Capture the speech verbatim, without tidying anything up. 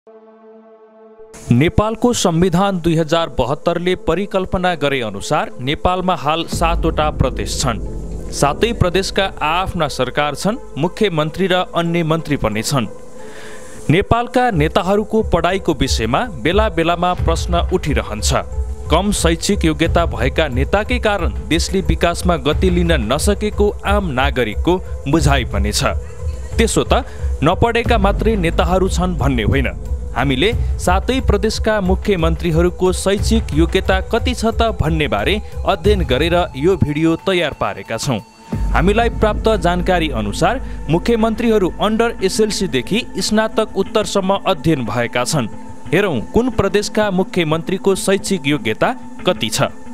नेपालको संविधान दुई हजार बहत्तरले परिकल्पना गरे अनुसार नेपालमा हाल सातवटा प्रदेश छन्। सातै प्रदेशका आफ्ना सरकार छन्, मुख्यमन्त्री र अन्य मन्त्री पनि छन्। नेपालका नेताहरूको पढाइको विषयमा बेला बेलामा प्रश्न उठिरहन्छ। कम शैक्षिक योग्यता भएका नेताकै कारण देशले विकासमा गति लिन नसकेको आम नागरिकको बुझाइ पनि छ। त्यसो त नपढेका मात्रै नेताहरू छन् भन्ने होइन। हामीले सातै प्रदेशका मुख्यमन्त्रीहरूको शैक्षिक योग्यता कति छ त भन्ने बारे अध्ययन गरेर यो भिडियो तयार पारेका छौँ। हामीलाई प्राप्त जानकारी अनुसार मुख्यमन्त्रीहरू अन्डर एसएलसीदेखि स्नातक उत्तरसम्म अध्ययन भएका छन्। हेरौँ कुन प्रदेशका मुख्यमन्त्रीको शैक्षिक योग्यता कति छ।